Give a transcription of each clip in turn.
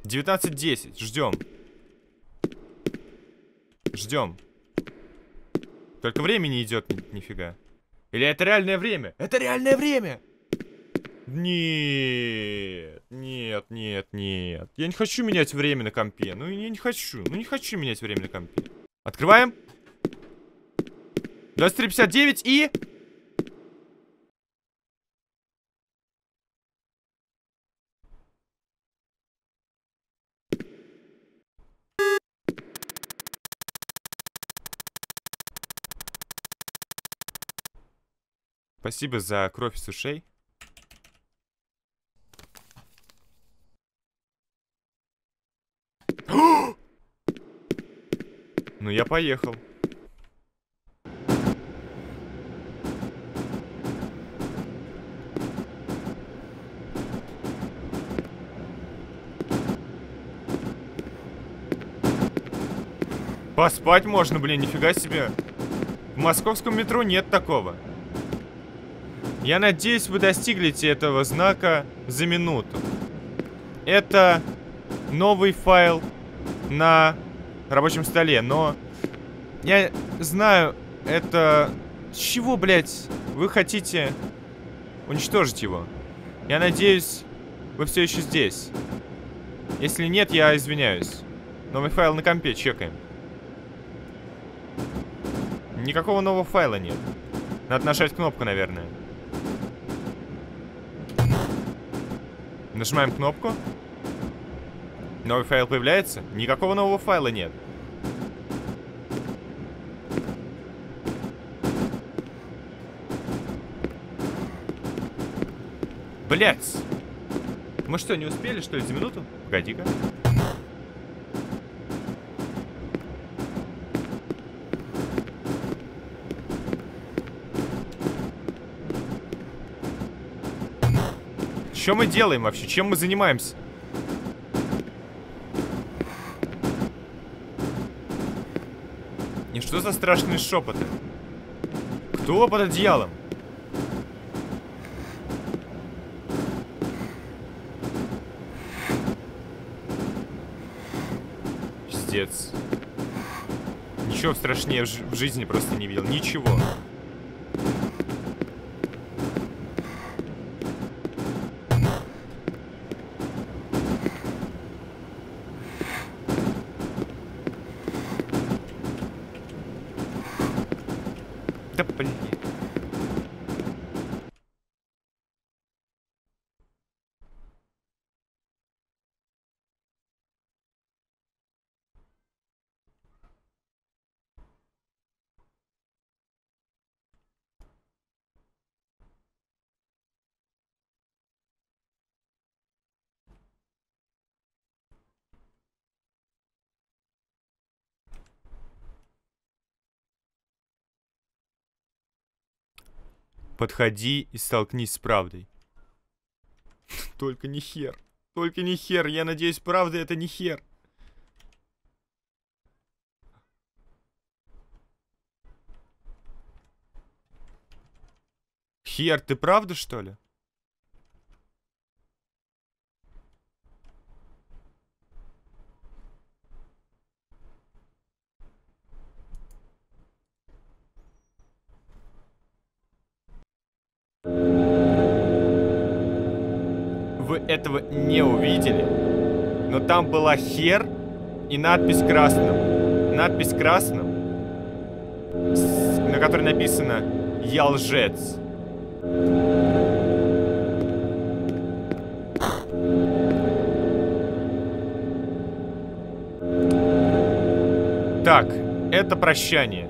19:10. Ждем. Ждем. Только время не идет нифига. Или это реальное время? Это реальное время! Нет, нет, нет, нет. Я не хочу менять время на компе. Ну, я не хочу. Ну, не хочу менять время на компе. Открываем. 23:59 и... Спасибо за кровь с ушей. Ну, я поехал. Поспать можно, блин, нифига себе. В московском метро нет такого. Я надеюсь, вы достигнете этого знака за минуту. Это новый файл на рабочем столе, но я знаю, это... С чего, блядь, вы хотите уничтожить его? Я надеюсь, вы все еще здесь. Если нет, я извиняюсь. Новый файл на компе, чекаем. Никакого нового файла нет. Надо нажать кнопку, наверное. Нажимаем кнопку. Новый файл появляется. Никакого нового файла нет. Блять! Мы что, не успели, что ли, за минуту? Погоди-ка. Что мы делаем вообще? Чем мы занимаемся? И что за страшные шепоты? Кто под одеялом? Пиздец. Ничего страшнее в жизни просто не видел. Ничего. Да блин. Подходи и столкнись с правдой. Только не хер. Только не хер. Я надеюсь, правда это не хер. Хер, ты правда, что ли? Вы этого не увидели, но там была хер и надпись красным. Надпись красным, на которой написано «Я лжец». Так, это прощание.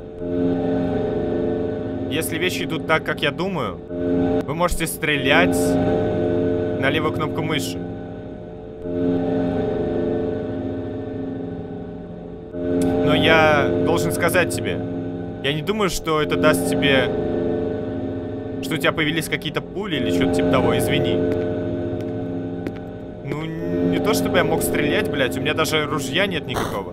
Если вещи идут так, как я думаю, вы можете стрелять на левую кнопку мыши. Но я должен сказать тебе, я не думаю, что это даст тебе, что у тебя появились какие-то пули или что-то типа того, извини. Ну, не то чтобы я мог стрелять, блядь, у меня даже ружья нет никакого.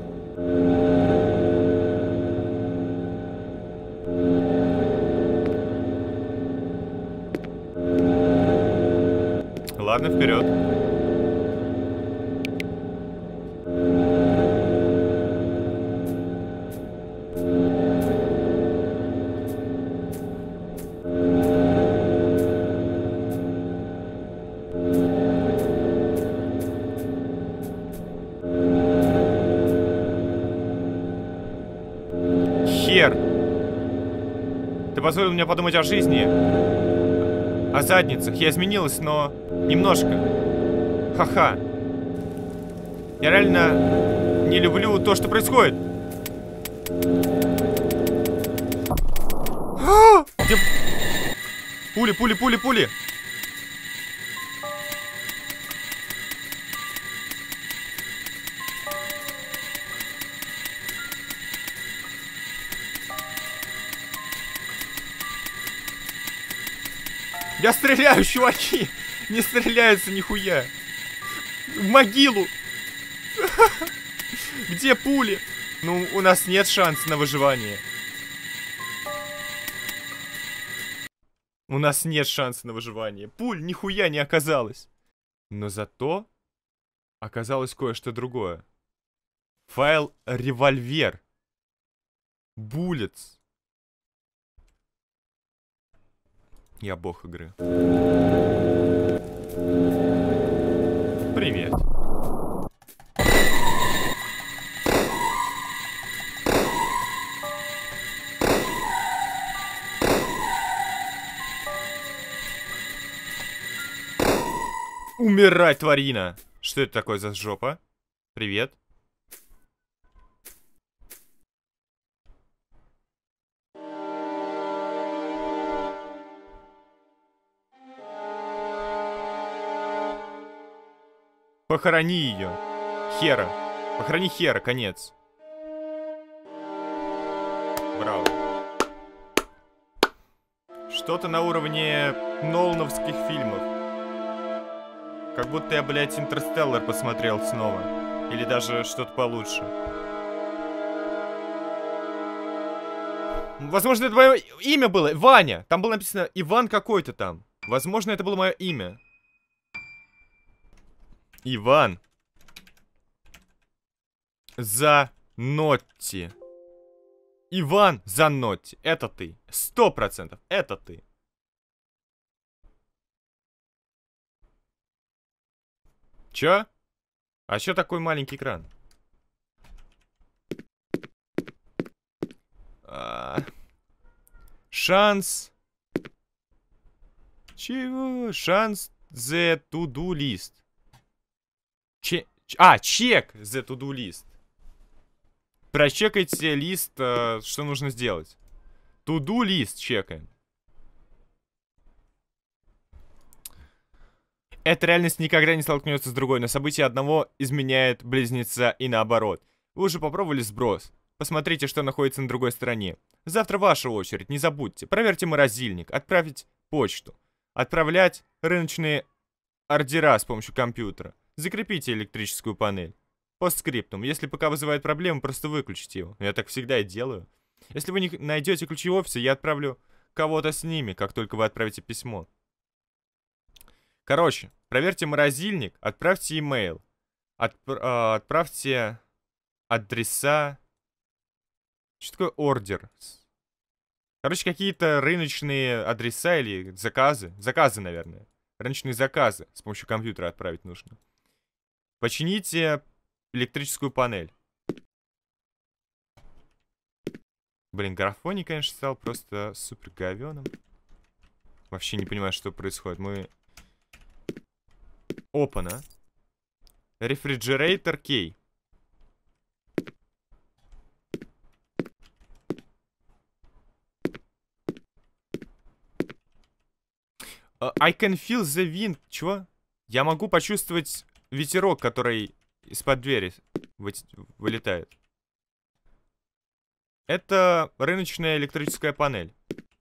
Ладно, вперед. револьвер. Ты позволил мне подумать о жизни, о задницах. Я изменилась, но немножко. Ха-ха. Я реально не люблю то, что происходит. Где... Пули, пули, пули, пули. Я стреляю, чуваки! Не стреляются нихуя! В могилу! Где пули? Ну, у нас нет шанса на выживание. У нас нет шанса на выживание. Пуль нихуя не оказалось. Но зато оказалось кое-что другое. Файл револьвер. Bullets. Я бог игры. Привет. Умирай, тварина! Что это такое за жопа? Привет. Похорони ее. Хера. Похорони Хера, конец. Браво. Что-то на уровне нолановских фильмов. Как будто я, блядь, Интерстеллар посмотрел снова. Или даже что-то получше. Возможно, это мое имя было. Ваня. Там было написано Иван какой-то там. Возможно, это было мое имя. Иван Занотти. Иван Занотти. Это ты. 100%. Это ты. Чё? А чё такой маленький экран? Шанс. Чего? Шанс the to-do list. Чек the to-do list. Прочекайте лист, что нужно сделать. To-do list чекаем. Эта реальность никогда не столкнется с другой, но событие одного изменяет близнеца и наоборот. Вы уже попробовали сброс? Посмотрите, что находится на другой стороне. Завтра ваша очередь, не забудьте. Проверьте морозильник, отправить почту. Отправлять рыночные ордера с помощью компьютера. Закрепите электрическую панель. Постскриптум. Если ПК вызывает проблемы, просто выключите его. Я так всегда и делаю. Если вы не найдете ключи офиса, я отправлю кого-то с ними, как только вы отправите письмо. Короче, проверьте морозильник, отправьте имейл. Отправьте адреса. Что такое ордер? Короче, какие-то рыночные адреса или заказы. Заказы, наверное. Рыночные заказы с помощью компьютера отправить нужно. Почините электрическую панель. Блин, графоний, конечно, стал просто супер говёным. Вообще не понимаю, что происходит. Мы... Опа-на. Refrigerator key. I can feel the wind. Чего? Я могу почувствовать ветерок, который из-под двери вылетает. Это рыночная электрическая панель.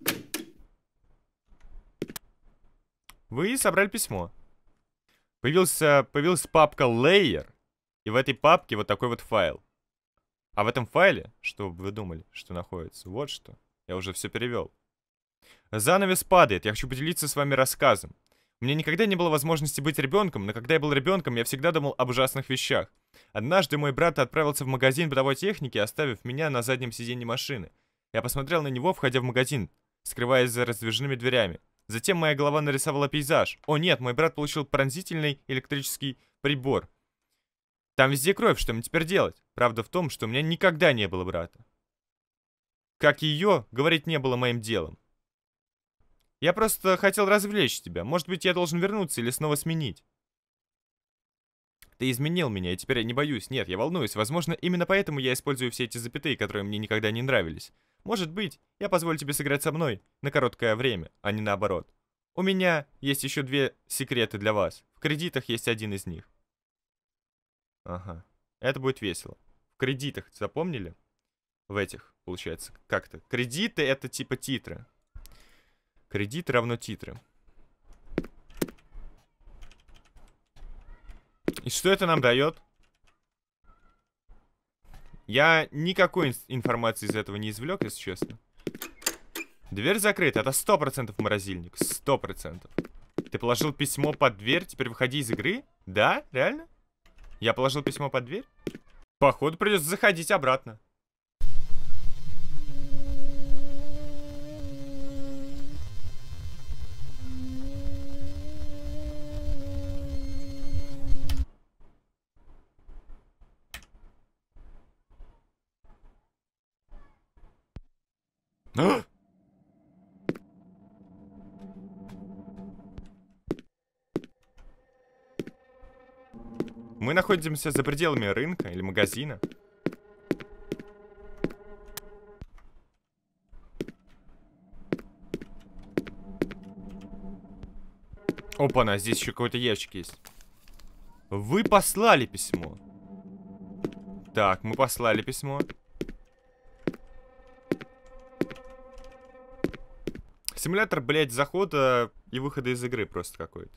Вы собрали письмо. Появилась папка Layer. И в этой папке вот такой вот файл. А в этом файле, что вы думали, что находится? Вот что. Я уже все перевел. Занавес падает. Я хочу поделиться с вами рассказом. У меня никогда не было возможности быть ребенком, но когда я был ребенком, я всегда думал об ужасных вещах. Однажды мой брат отправился в магазин бытовой техники, оставив меня на заднем сиденье машины. Я посмотрел на него, входя в магазин, скрываясь за раздвижными дверями. Затем моя голова нарисовала пейзаж. О нет, мой брат получил пронзительный электрический прибор. Там везде кровь, что мне теперь делать? Правда в том, что у меня никогда не было брата. как ее, говорить не было моим делом. Я просто хотел развлечь тебя. Может быть, я должен вернуться или снова сменить. Ты изменил меня, и теперь я не боюсь. Нет, я волнуюсь. Возможно, именно поэтому я использую все эти запятые, которые мне никогда не нравились. Может быть, я позволю тебе сыграть со мной на короткое время, а не наоборот. У меня есть еще 2 секреты для вас. В кредитах есть один из них. Ага. Это будет весело. В кредитах, запомнили? В этих, получается, как-то. Кредиты — это типа титры. Кредит равно титры. И что это нам дает? Я никакой информации из этого не извлек, если честно. Дверь закрыта. Это 100% морозильник. 100%. Ты положил письмо под дверь, теперь выходи из игры? Да? Реально? Я положил письмо под дверь? Походу придется заходить обратно. Мы находимся за пределами рынка или магазина. Опа-на, здесь еще какой-то ящик есть. Вы послали письмо. Так, мы послали письмо. Симулятор, блядь, захода и выхода из игры просто какой-то.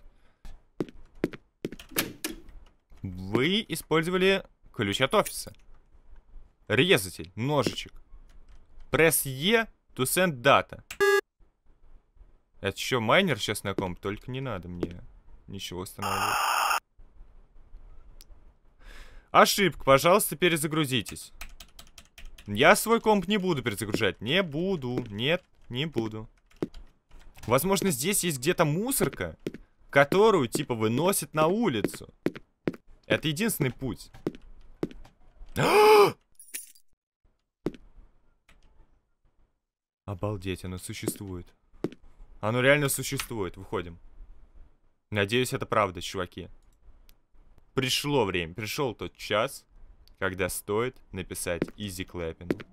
Вы использовали ключ от офиса. Резатель, ножичек. Press E to send data. Это что, майнер сейчас на комп? Только не надо мне ничего устанавливать. Ошибка, пожалуйста, перезагрузитесь. Я свой комп не буду перезагружать. Не буду. Нет, не буду. Возможно, здесь есть где-то мусорка, которую, типа, выносят на улицу. Это единственный путь. Обалдеть, оно существует. Оно реально существует. Выходим. Надеюсь, это правда, чуваки. Пришло время. Пришел тот час, когда стоит написать Easy Clapping.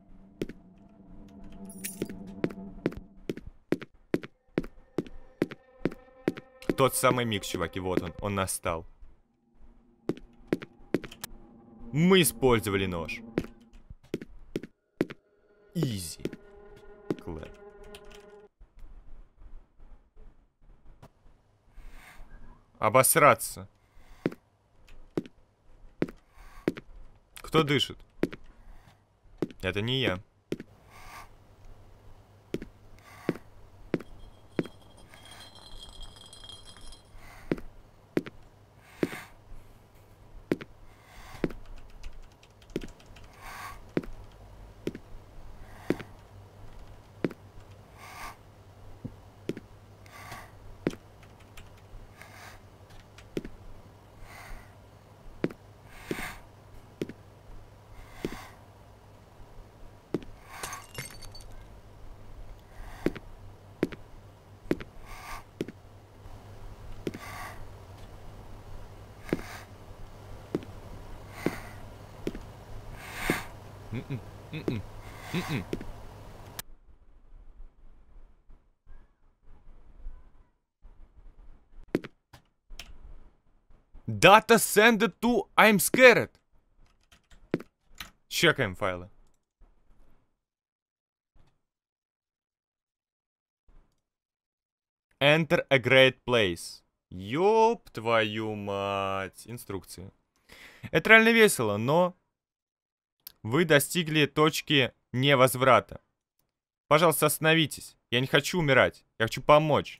Тот самый миг, чуваки, вот он настал. Мы использовали нож. Easy Clap. Обосраться. Кто дышит? Это не я. Data send it to I'm scared. Чекаем файлы. Enter a great place. Ёб твою мать. Инструкции. Это реально весело, но вы достигли точки невозврата. Пожалуйста, остановитесь. Я не хочу умирать. Я хочу помочь.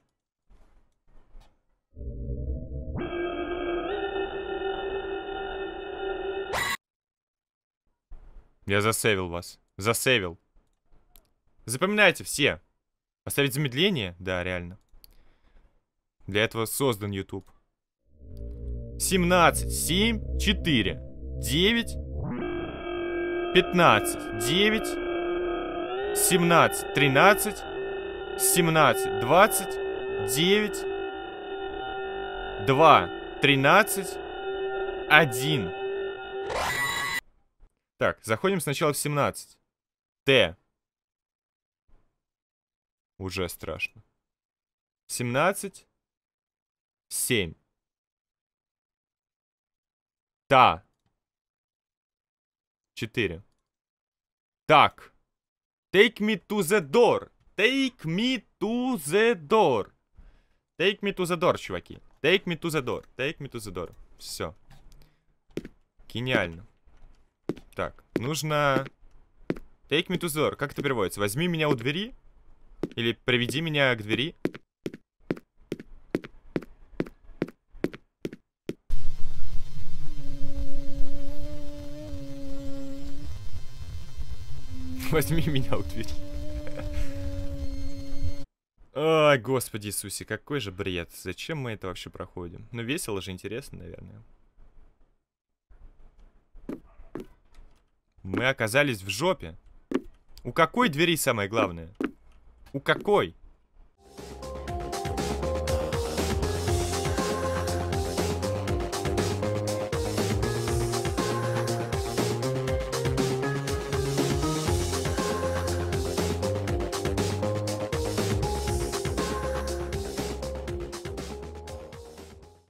Я засейвил вас. Засейвил. Запоминайте все. Поставить замедление? Да, реально. Для этого создан YouTube. 17, 7, 4, 9, 15, 9, 17, 13, 17, 20, 9, 2, 13, 1. Так, заходим сначала в 17. Т. Уже страшно. 17, 7. Та. 4. Так. Take me to the door. Take me to the door. Take me to the door, чуваки. Take me to the door. Take me to the door. Все. Гениально. Так, нужно... Take me to the door. Как это переводится? Возьми меня у двери? Или приведи меня к двери? Возьми меня у двери. Ой, Господи Иисусе, какой же бред. Зачем мы это вообще проходим? Ну, весело же, интересно, наверное. Мы оказались в жопе. У какой двери самое главное? У какой?